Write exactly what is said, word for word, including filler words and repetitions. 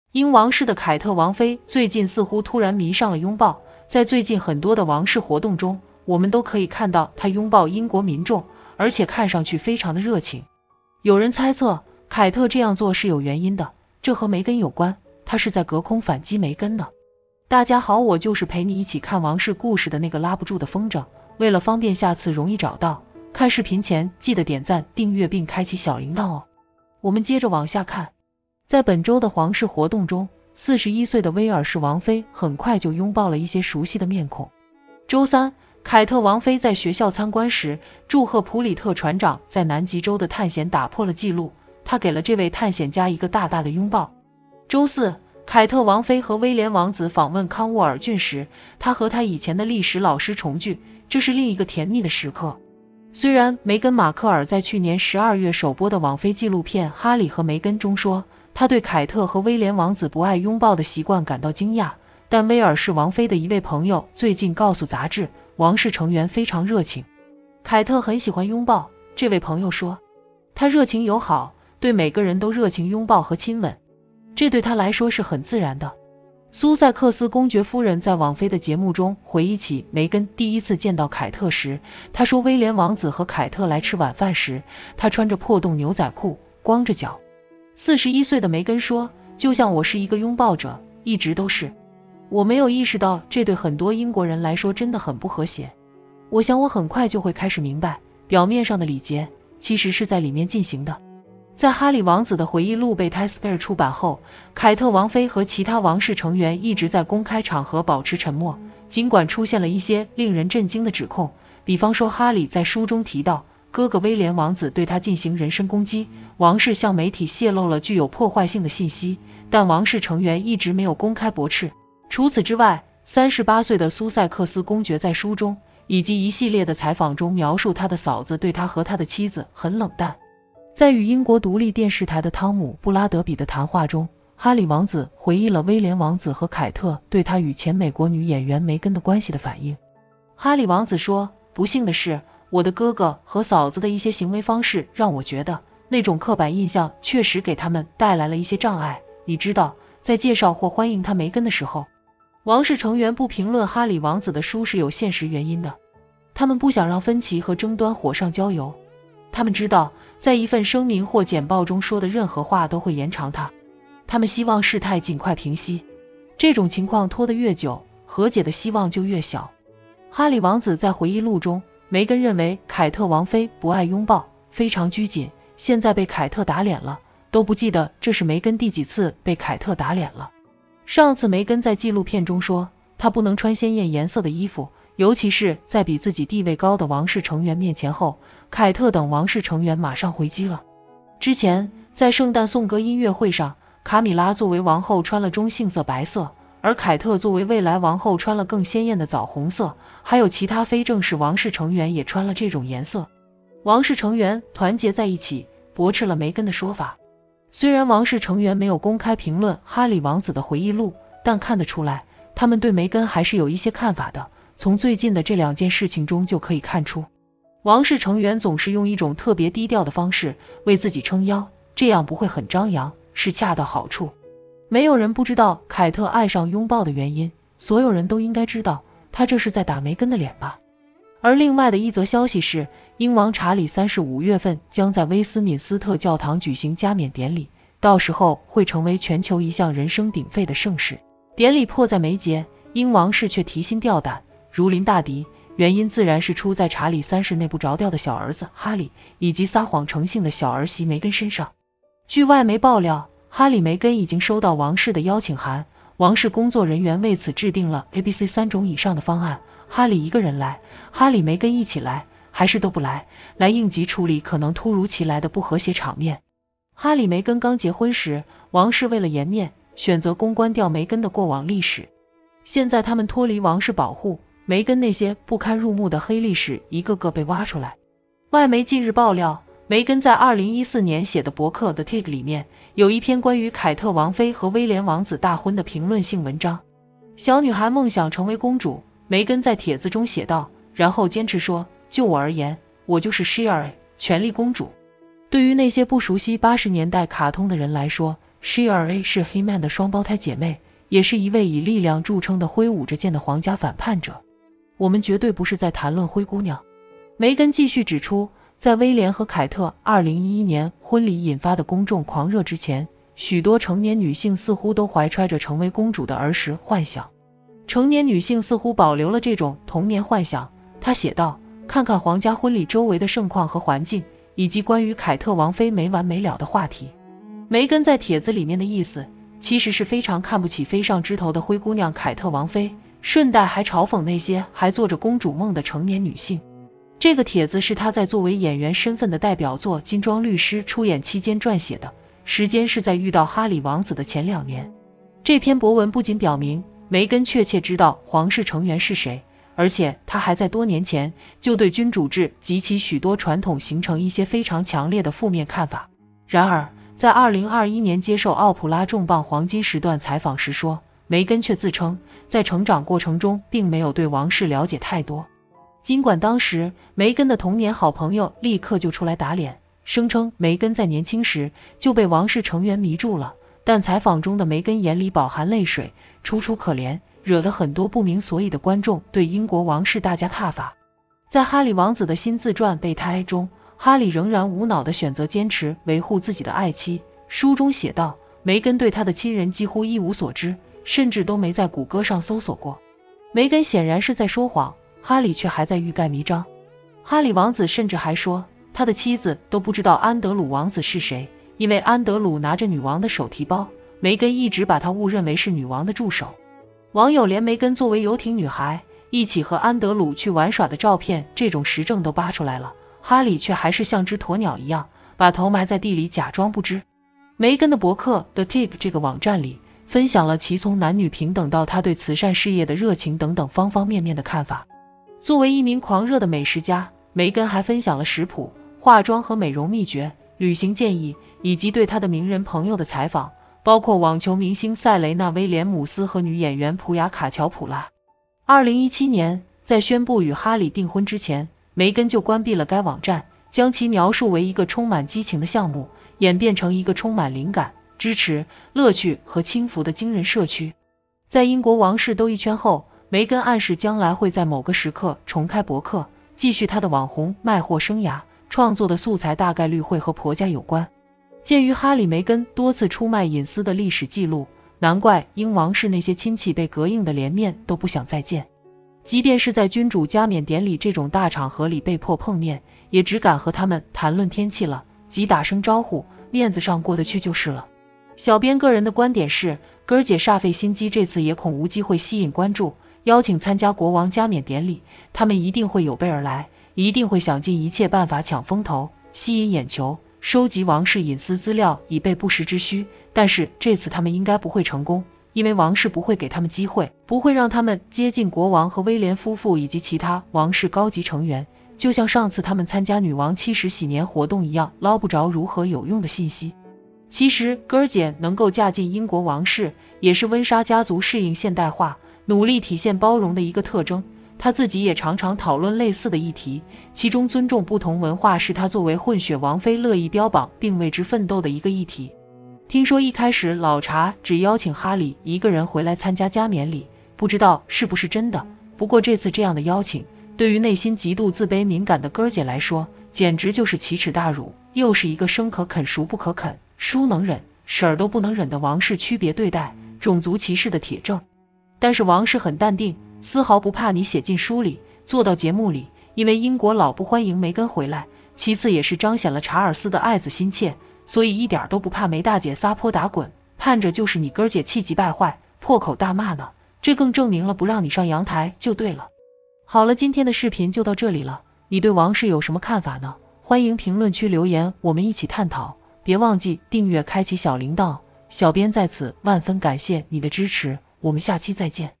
英王室的凯特王妃最近似乎突然迷上了拥抱，在最近很多的王室活动中，我们都可以看到她拥抱英国民众，而且看上去非常的热情。有人猜测凯特这样做是有原因的，这和梅根有关，她是在隔空反击梅根的。大家好，我就是陪你一起看王室故事的那个拉不住的风筝，为了方便下次容易找到，看视频前记得点赞、订阅并开启小铃铛哦。我们接着往下看，在本周的皇室活动中，四十一岁的威尔士王妃很快就拥抱了一些熟悉的面孔。周三，凯特王妃在学校参观时，祝贺普里特船长在南极洲的探险打破了纪录，他给了这位探险家一个大大的拥抱。周四，凯特王妃和威廉王子访问康沃尔郡时，他和他以前的历史老师重聚，这是另一个甜蜜的时刻。虽然梅根·马克尔在去年十二月首播的网飞纪录片《哈里和梅根》中说，他对凯特和威廉王子不爱拥抱的习惯感到惊讶，但威尔士王妃的一位朋友最近告诉杂志，王室成员非常热情。凯特很喜欢拥抱，这位朋友说，他热情友好，对每个人都热情拥抱和亲吻，这对他来说是很自然的。苏塞克斯公爵夫人在网飞的节目中回忆起梅根第一次见到凯特时，她说威廉王子和凯特来吃晚饭时，她穿着破洞牛仔裤，光着脚。四十一岁的梅根说，就像我是一个拥抱者，一直都是。我没有意识到这对很多英国人来说真的很不和谐。我想我很快就会开始明白，表面上的礼节其实是在里面进行的。在哈里王子的回忆录被泰斯贝尔出版后，凯特王妃和其他王室成员一直在公开场合保持沉默，尽管出现了一些令人震惊的指控，比方说哈里在书中提到哥哥威廉王子对他进行人身攻击，王室向媒体泄露了具有破坏性的信息，但王室成员一直没有公开驳斥。除此之外，三十八岁的苏塞克斯公爵在书中以及一系列的采访中描述他的嫂子对他和他的妻子很冷淡。在与英国独立电视台的汤姆·布拉德比的谈话中，哈里王子回忆了威廉王子和凯特对他与前美国女演员梅根的关系的反应。哈里王子说，不幸的是，我的哥哥和嫂子的一些行为方式让我觉得那种刻板印象确实给他们带来了一些障碍。你知道，在介绍或欢迎他梅根的时候，王室成员不评论哈里王子的书是有现实原因的，他们不想让分歧和争端火上浇油。他们知道，在一份声明或简报中说的任何话都会延长它。他们希望事态尽快平息。这种情况拖得越久，和解的希望就越小。哈里王子在回忆录中，梅根认为凯特王妃不爱拥抱，非常拘谨，现在被凯特打脸了，都不记得这是梅根第几次被凯特打脸了。上次梅根在纪录片中说，她不能穿鲜艳颜色的衣服，尤其是在比自己地位高的王室成员面前后，凯特等王室成员马上回击了。之前在圣诞颂歌音乐会上，卡米拉作为王后穿了中性色白色，而凯特作为未来王后穿了更鲜艳的枣红色，还有其他非正式王室成员也穿了这种颜色。王室成员团结在一起，驳斥了梅根的说法。虽然王室成员没有公开评论哈里王子的回忆录，但看得出来，他们对梅根还是有一些看法的。从最近的这两件事情中就可以看出，王室成员总是用一种特别低调的方式为自己撑腰，这样不会很张扬，是恰到好处。没有人不知道凯特爱上拥抱的原因，所有人都应该知道，他这是在打梅根的脸吧。而另外的一则消息是，英王查理三世五月份将在威斯敏斯特教堂举行加冕典礼，到时候会成为全球一项人声鼎沸的盛事。典礼迫在眉睫，英王室却提心吊胆，如临大敌，原因自然是出在查理三世内部着调的小儿子哈里以及撒谎成性的小儿媳梅根身上。据外媒爆料，哈里梅根已经收到王室的邀请函，王室工作人员为此制定了 A B C 三种以上的方案。哈里一个人来，哈里梅根一起来，还是都不来，来应急处理可能突如其来的不和谐场面。哈里梅根刚结婚时，王室为了颜面，选择公关掉梅根的过往历史。现在他们脱离王室保护，梅根那些不堪入目的黑历史一个个被挖出来。外媒近日爆料，梅根在二零一四年写的博客 The Tick 里面有一篇关于凯特王妃和威廉王子大婚的评论性文章。小女孩梦想成为公主，梅根在帖子中写道，然后坚持说，就我而言，我就是 Shire 权力公主。对于那些不熟悉八十年代卡通的人来说， Shira 是 He-Man 的双胞胎姐妹，也是一位以力量著称的挥舞着剑的皇家反叛者。我们绝对不是在谈论灰姑娘。梅根继续指出，在威廉和凯特二零一一年婚礼引发的公众狂热之前，许多成年女性似乎都怀揣着成为公主的儿时幻想。成年女性似乎保留了这种童年幻想，她写道，看看皇家婚礼周围的盛况和环境，以及关于凯特王妃没完没了的话题。梅根在帖子里面的意思其实是非常看不起飞上枝头的灰姑娘凯特王妃，顺带还嘲讽那些还做着公主梦的成年女性。这个帖子是他在作为演员身份的代表作《金装律师》出演期间撰写的，时间是在遇到哈里王子的前两年。这篇博文不仅表明梅根确切知道皇室成员是谁，而且他还在多年前就对君主制及其许多传统形成一些非常强烈的负面看法。然而在二零二一年接受奥普拉重磅黄金时段采访时说，梅根却自称在成长过程中并没有对王室了解太多。尽管当时梅根的童年好朋友立刻就出来打脸，声称梅根在年轻时就被王室成员迷住了，但采访中的梅根眼里饱含泪水，楚楚可怜，惹得很多不明所以的观众对英国王室大加挞伐。在哈里王子的新自传《备胎》中，哈里仍然无脑地选择坚持维护自己的爱妻。书中写道，梅根对他的亲人几乎一无所知，甚至都没在谷歌上搜索过。梅根显然是在说谎，哈里却还在欲盖弥彰。哈里王子甚至还说，他的妻子都不知道安德鲁王子是谁，因为安德鲁拿着女王的手提包，梅根一直把他误认为是女王的助手。网友连梅根作为游艇女孩一起和安德鲁去玩耍的照片这种实证都扒出来了，哈里却还是像只鸵鸟一样把头埋在地里假装不知。梅根的博客 The Tip 这个网站里分享了其从男女平等到他对慈善事业的热情等等方方面面的看法。作为一名狂热的美食家，梅根还分享了食谱、化妆和美容秘诀、旅行建议，以及对他的名人朋友的采访，包括网球明星塞雷娜·威廉姆斯和女演员普雅卡乔普拉。二零一七年，在宣布与哈里订婚之前，梅根就关闭了该网站，将其描述为一个充满激情的项目，演变成一个充满灵感、支持、乐趣和轻浮的惊人社区。在英国王室兜一圈后，梅根暗示将来会在某个时刻重开博客，继续他的网红卖货生涯，创作的素材大概率会和婆家有关。鉴于哈里梅根多次出卖隐私的历史记录，难怪英王室那些亲戚被膈应的连面都不想再见。即便是在君主加冕典礼这种大场合里被迫碰面，也只敢和他们谈论天气了，即打声招呼，面子上过得去就是了。小编个人的观点是，哥儿姐煞费心机，这次也恐无机会吸引关注，邀请参加国王加冕典礼，他们一定会有备而来，一定会想尽一切办法抢风头，吸引眼球，收集王室隐私资料以备不时之需。但是这次他们应该不会成功，因为王室不会给他们机会，不会让他们接近国王和威廉夫妇以及其他王室高级成员，就像上次他们参加女王七十喜年活动一样，捞不着如何有用的信息。其实哥儿姐能够嫁进英国王室，也是温莎家族适应现代化，努力体现包容的一个特征。他自己也常常讨论类似的议题，其中尊重不同文化是他作为混血王妃乐意标榜并为之奋斗的一个议题。听说一开始老查只邀请哈里一个人回来参加加冕礼，不知道是不是真的。不过这次这样的邀请，对于内心极度自卑敏感的哥儿姐来说，简直就是奇耻大辱，又是一个生可啃熟不可啃，叔能忍婶儿都不能忍的王室区别对待、种族歧视的铁证。但是王室很淡定，丝毫不怕你写进书里，做到节目里，因为英国老不欢迎梅根回来，其次也是彰显了查尔斯的爱子心切，所以一点都不怕梅大姐撒泼打滚，盼着就是你哥儿姐气急败坏，破口大骂呢。这更证明了不让你上阳台就对了。好了，今天的视频就到这里了，你对王室有什么看法呢？欢迎评论区留言，我们一起探讨。别忘记订阅，开启小铃铛。小编在此万分感谢你的支持，我们下期再见。